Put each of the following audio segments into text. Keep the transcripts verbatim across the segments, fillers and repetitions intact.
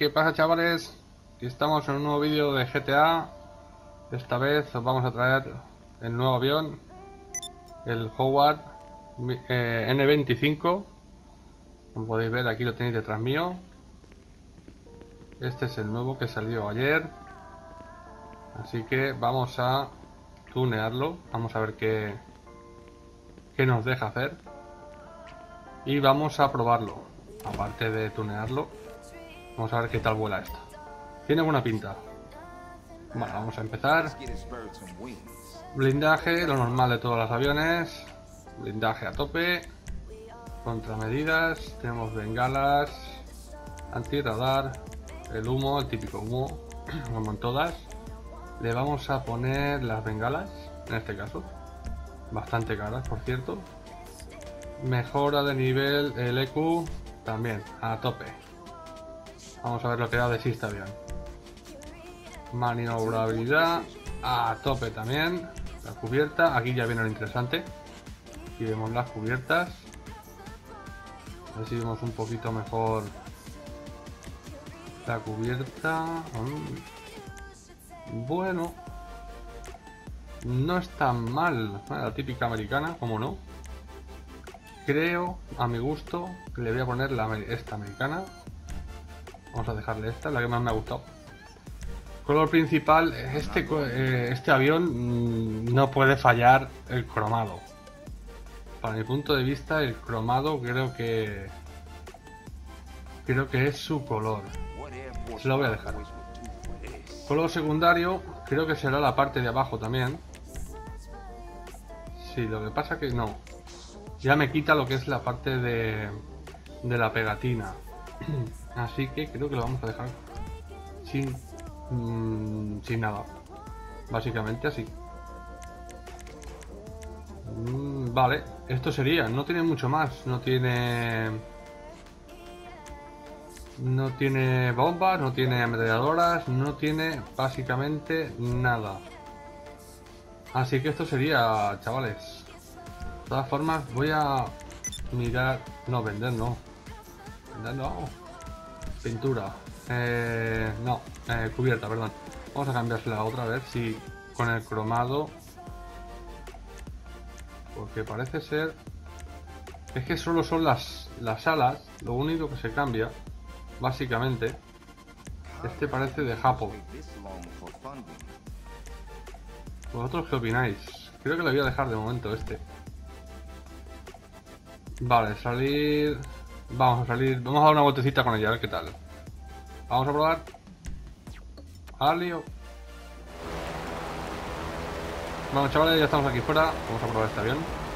¿Qué pasa, chavales? Aquí estamos en un nuevo vídeo de G T A. Esta vez os vamos a traer el nuevo avión, el Howard eh, N veinticinco. Como podéis ver, aquí lo tenéis detrás mío. Este es el nuevo que salió ayer. Así que vamos a tunearlo. Vamos a ver qué, qué nos deja hacer. Y vamos a probarlo. Aparte de tunearlo, vamos a ver qué tal vuela esto. Tiene buena pinta. Bueno, vamos a empezar. Blindaje, lo normal de todos los aviones. Blindaje a tope. Contramedidas. Tenemos bengalas. Antirradar. El humo, el típico humo, como en todas. Le vamos a poner las bengalas, en este caso. Bastante caras, por cierto. Mejora de nivel, el E Q también, a tope. Vamos a ver lo que da de sí este avión. Maniobrabilidad a tope también. La cubierta, aquí ya viene lo interesante. Aquí vemos las cubiertas. A ver si vemos un poquito mejor la cubierta. Bueno, no es tan mal. La típica americana, como no. Creo, a mi gusto, que le voy a poner la, esta americana. Vamos a dejarle esta, la que más me ha gustado. Color principal, este, eh, este avión no puede fallar el cromado. Para mi punto de vista, el cromado creo que creo que es su color. Se lo voy a dejar. Color secundario, creo que será la parte de abajo también. Sí, lo que pasa que no. Ya me quita lo que es la parte de, de la pegatina. Así que creo que lo vamos a dejar sin, mmm, sin nada. Básicamente así. Mm, vale, esto sería. No tiene mucho más. No tiene... No tiene bombas, no tiene ametralladoras, no tiene básicamente nada. Así que esto sería, chavales. De todas formas, voy a mirar... No, vender no. Vender no. Pintura. Eh, no, eh, cubierta, perdón. Vamos a cambiársela otra vez, si con el cromado. Porque parece ser... Es que solo son las, las alas, lo único que se cambia. Básicamente, este parece de Japón. ¿Vosotros qué opináis? Creo que lo voy a dejar de momento este. Vale, salir... Vamos a salir... Vamos a dar una vueltecita con ella, a ver qué tal. Vamos a probar. Alio. Bueno, chavales, ya estamos aquí fuera. Vamos a probar este avión.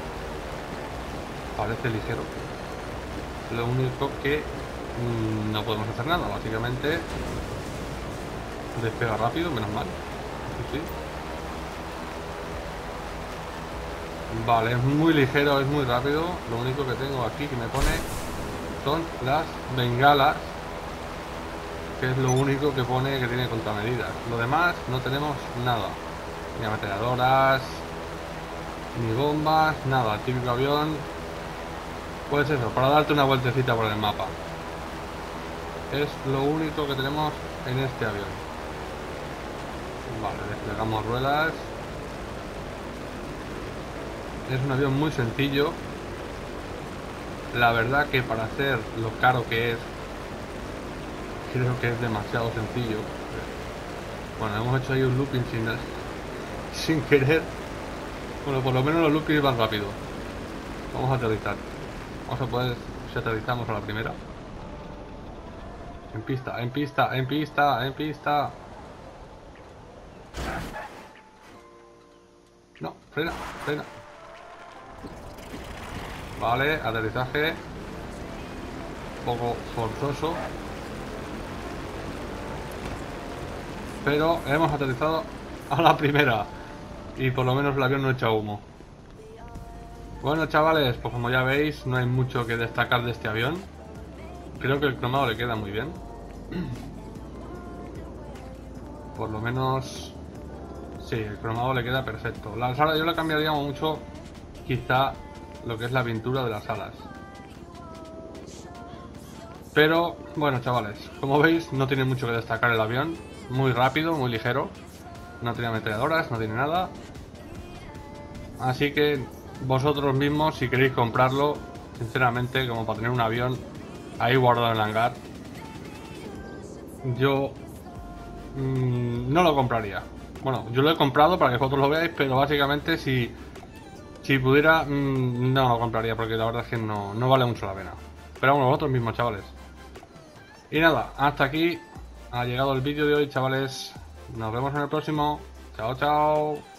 Parece ligero. Lo único que... no podemos hacer nada, básicamente. Despega rápido, menos mal. Sí, sí. Vale, es muy ligero, es muy rápido. Lo único que tengo aquí que me pone son las bengalas, que es lo único que pone que tiene contramedidas. Lo demás no tenemos nada. Ni ametralladoras, ni bombas, nada. El típico avión. Pues eso, para darte una vueltecita por el mapa. Es lo único que tenemos en este avión. Vale, desplegamos ruedas. Es un avión muy sencillo. La verdad que para hacer lo caro que es, creo que es demasiado sencillo. Bueno, hemos hecho ahí un looping sin, sin querer. Bueno, por lo menos los loopings van rápido. Vamos a aterrizar. Vamos a poder, si aterrizamos a la primera. En pista, en pista, en pista, en pista. No, frena, frena. Vale, aterrizaje. Un poco forzoso. Pero hemos aterrizado a la primera. Y por lo menos el avión no echa humo. Bueno, chavales, pues como ya veis, no hay mucho que destacar de este avión. Creo que el cromado le queda muy bien. Por lo menos... Sí, el cromado le queda perfecto. Las alas yo le cambiaría mucho, quizá, lo que es la pintura de las alas. Pero bueno, chavales, como veis no tiene mucho que destacar el avión. Muy rápido, muy ligero. No tiene ametralladoras, no tiene nada. Así que vosotros mismos, si queréis comprarlo, sinceramente, como para tener un avión ahí guardado en el hangar, yo mmm, no lo compraría. Bueno, yo lo he comprado para que vosotros lo veáis, pero básicamente si, si pudiera, mmm, no lo compraría, porque la verdad es que no, no vale mucho la pena. Pero bueno, vosotros mismos, chavales. Y nada, hasta aquí ha llegado el vídeo de hoy, chavales. Nos vemos en el próximo. Chao, chao.